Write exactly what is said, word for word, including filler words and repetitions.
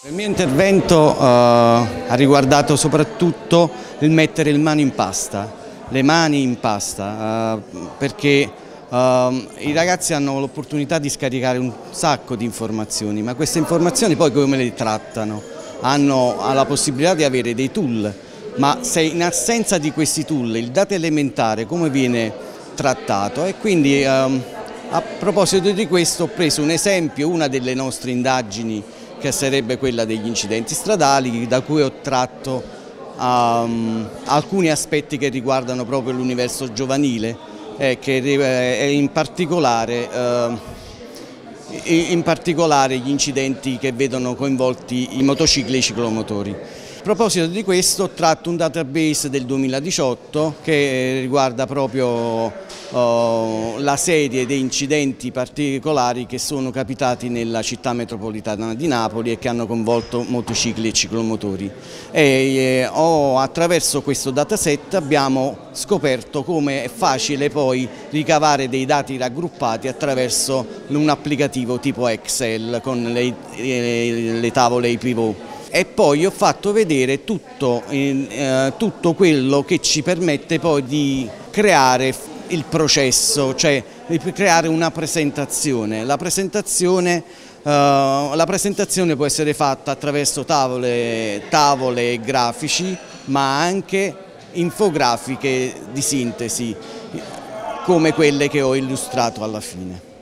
Il mio intervento eh, ha riguardato soprattutto il mettere le mani in pasta, le mani in pasta, eh, perché eh, i ragazzi hanno l'opportunità di scaricare un sacco di informazioni, ma queste informazioni poi come le trattano? Hanno la possibilità di avere dei tool, ma se in assenza di questi tool il dato elementare come viene trattato? E quindi eh, a proposito di questo ho preso un esempio, una delle nostre indagini, che sarebbe quella degli incidenti stradali, da cui ho tratto um, alcuni aspetti che riguardano proprio l'universo giovanile e che eh, in, particolare, eh, in particolare gli incidenti che vedono coinvolti i motocicli e i ciclomotori. A proposito di questo ho tratto un database del duemiladiciotto che riguarda proprio uh, la serie di incidenti particolari che sono capitati nella città metropolitana di Napoli e che hanno coinvolto motocicli e ciclomotori. E, eh, ho, attraverso questo dataset abbiamo scoperto come è facile poi ricavare dei dati raggruppati attraverso un applicativo tipo Excel con le, le, le tavole i pivot. E poi ho fatto vedere tutto, eh, tutto quello che ci permette poi di creare il processo, cioè di creare una presentazione. La presentazione, eh, la presentazione può essere fatta attraverso tavole, tavole e grafici, ma anche infografiche di sintesi, come quelle che ho illustrato alla fine.